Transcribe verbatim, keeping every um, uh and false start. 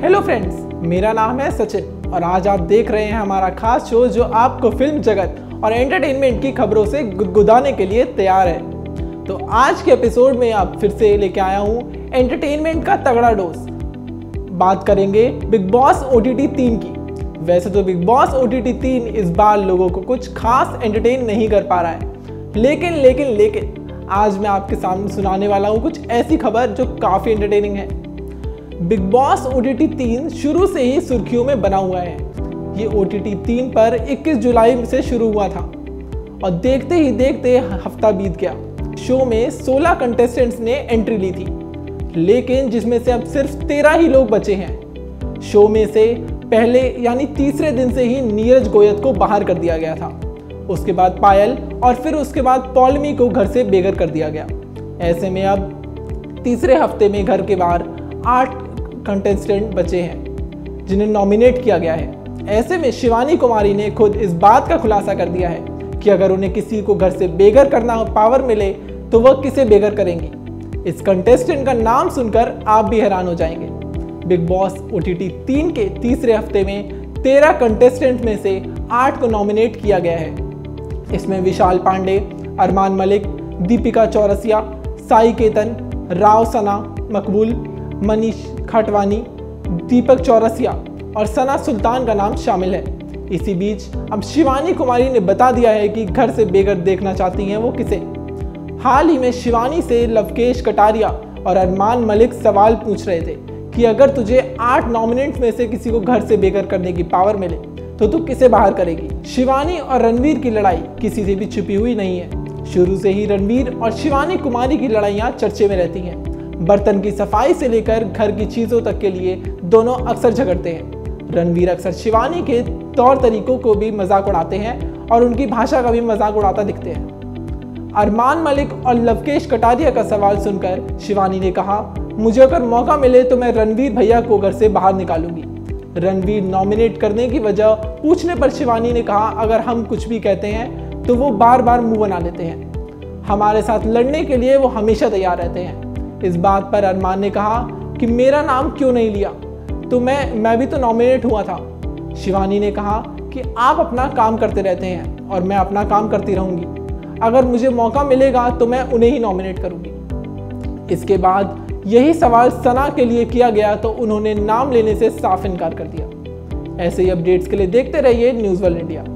Hello friends, मेरा नाम है सचिन और आज आप देख रहे हैं हमारा खास शो जो आपको फिल्म जगत और एंटरटेनमेंट की खबरों से गुदगुदाने के लिए तैयार है। तो आज के एपिसोड में आप फिर से लेके आया हूँ एंटरटेनमेंट का तगड़ा डोज। बात करेंगे बिग बॉस ओटीटी तीन की। वैसे तो बिग बॉस ओटीटी तीन इस बार लोगों को कुछ खास एंटरटेन नहीं कर पा रहा है, लेकिन लेकिन लेकिन आज मैं आपके सामने सुनाने वाला हूँ कुछ ऐसी खबर जो काफ़ी एंटरटेनिंग है। बिग बॉस ओटीटी तीन शुरू से ही सुर्खियों में बना हुआ है। ये ओटीटी तीन पर इक्कीस जुलाई से शुरू हुआ था और देखते ही देखते हफ्ता बीत गया। शो में सोलह कंटेस्टेंट्स ने एंट्री ली थी, लेकिन जिसमें से अब सिर्फ तेरह ही लोग बचे हैं। शो में से पहले यानी तीसरे दिन से ही नीरज गोयत को बाहर कर दिया गया था, उसके बाद पायल और फिर उसके बाद पौलमी को घर से बेघर कर दिया गया। ऐसे में अब तीसरे हफ्ते में घर के बाहर आठ कंटेस्टेंट बचे हैं जिन्हें नॉमिनेट किया गया है। ऐसे में शिवानी कुमारी ने खुद इस बात का खुलासा कर दिया है कि अगर उन्हें किसी को घर से बेघर करना पावर मिले तो वह किसे बेघर करेंगी। इस कंटेस्टेंट का नाम सुनकर आप भी हैरान हो जाएंगे। बिग बॉस ओटीटी तीन के तीसरे हफ्ते में तेरह कंटेस्टेंट में से आठ को नॉमिनेट किया गया है। इसमें विशाल पांडे, अरमान मलिक, दीपिका चौरसिया, साई केतन, राव सना मकबूल, मनीष खटवानी, दीपक चौरसिया और सना सुल्तान का नाम शामिल है। इसी बीच अब शिवानी कुमारी ने बता दिया है कि घर से बेघर देखना चाहती हैं वो किसे। हाल ही में शिवानी से लवकेश कटारिया और अरमान मलिक सवाल पूछ रहे थे कि अगर तुझे आठ नॉमिनेट में से किसी को घर से बेघर करने की पावर मिले तो तू किसे बाहर करेगी। शिवानी और रणवीर की लड़ाई किसी से भी छुपी हुई नहीं है। शुरू से ही रणवीर और शिवानी कुमारी की लड़ाइयाँ चर्चे में रहती हैं। बर्तन की सफाई से लेकर घर की चीज़ों तक के लिए दोनों अक्सर झगड़ते हैं। रणवीर अक्सर शिवानी के तौर तरीकों को भी मजाक उड़ाते हैं और उनकी भाषा का भी मजाक उड़ाता दिखते हैं। अरमान मलिक और लवकेश कटारिया का सवाल सुनकर शिवानी ने कहा, मुझे अगर मौका मिले तो मैं रणवीर भैया को घर से बाहर निकालूंगी। रणवीर नॉमिनेट करने की वजह पूछने पर शिवानी ने कहा, अगर हम कुछ भी कहते हैं तो वो बार बार मुंह बना लेते हैं। हमारे साथ लड़ने के लिए वो हमेशा तैयार रहते हैं। इस बात पर अरमान ने कहा कि मेरा नाम क्यों नहीं लिया, तो मैं मैं भी तो नॉमिनेट हुआ था। शिवानी ने कहा कि आप अपना काम करते रहते हैं और मैं अपना काम करती रहूंगी। अगर मुझे मौका मिलेगा तो मैं उन्हें ही नॉमिनेट करूंगी। इसके बाद यही सवाल सना के लिए किया गया तो उन्होंने नाम लेने से साफ इनकार कर दिया। ऐसे ही अपडेट्स के लिए देखते रहिए न्यूज़ वर्ल्ड इंडिया।